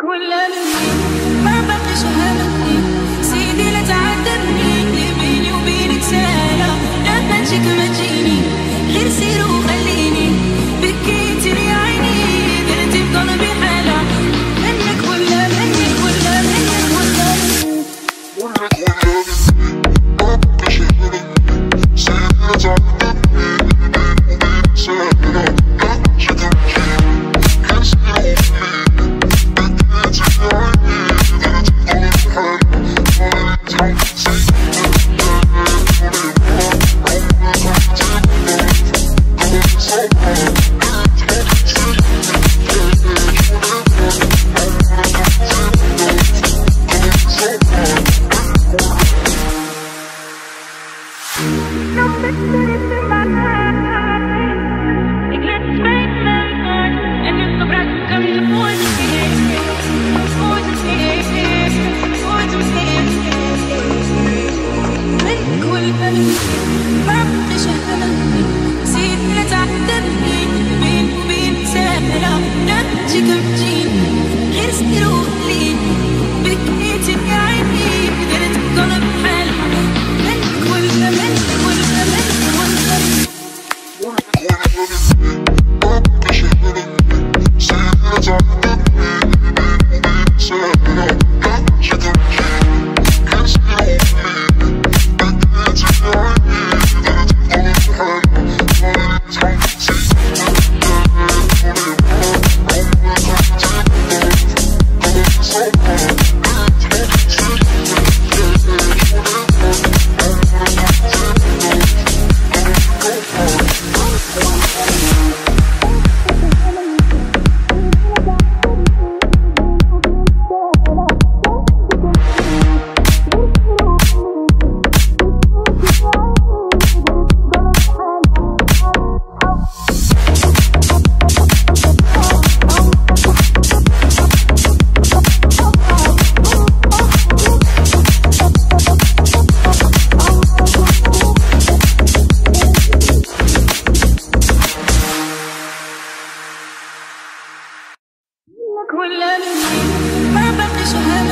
ولا مني ما بقيش همني سيدي لا تعذبني اللي بيني وبينك سالة لا تجيك ما تجيني غير سير وخليني بكيتي لي عيني درتي بقلبي حالة منك ولا منك ولا منك ولا منك ما بقيش همني سيدي لا تعذبني اللي بيني وبينك سالة لا تجيك ما تجيني غير سير ولا مني ما بقيش